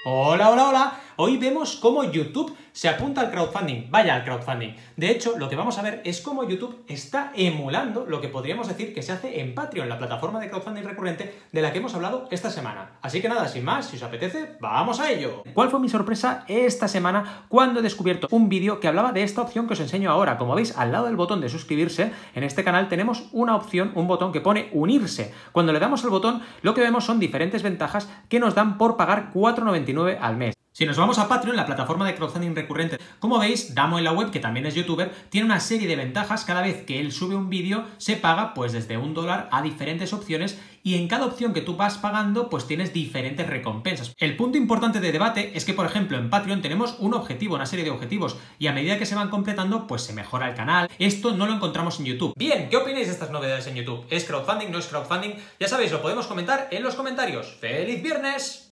Hola, hola, hola. Hoy vemos cómo YouTube se apunta al crowdfunding. Vaya al crowdfunding. De hecho, lo que vamos a ver es cómo YouTube está emulando lo que podríamos decir que se hace en Patreon, la plataforma de crowdfunding recurrente de la que hemos hablado esta semana. Así que nada, sin más, si os apetece, ¡vamos a ello! ¿Cuál fue mi sorpresa esta semana cuando he descubierto un vídeo que hablaba de esta opción que os enseño ahora? Como veis, al lado del botón de suscribirse, en este canal tenemos una opción, un botón que pone unirse. Cuando le damos al botón, lo que vemos son diferentes ventajas que nos dan por pagar 4,99 al mes. Si nos vamos a Patreon, la plataforma de crowdfunding recurrente, como veis, Damo en la web, que también es youtuber, tiene una serie de ventajas. Cada vez que él sube un vídeo, se paga pues desde $1 a diferentes opciones, y en cada opción que tú vas pagando, pues tienes diferentes recompensas. El punto importante de debate es que, por ejemplo, en Patreon tenemos un objetivo, una serie de objetivos, y a medida que se van completando, pues se mejora el canal. Esto no lo encontramos en YouTube. Bien, ¿qué opináis de estas novedades en YouTube? ¿Es crowdfunding? ¿No es crowdfunding? Ya sabéis, lo podemos comentar en los comentarios. ¡Feliz viernes!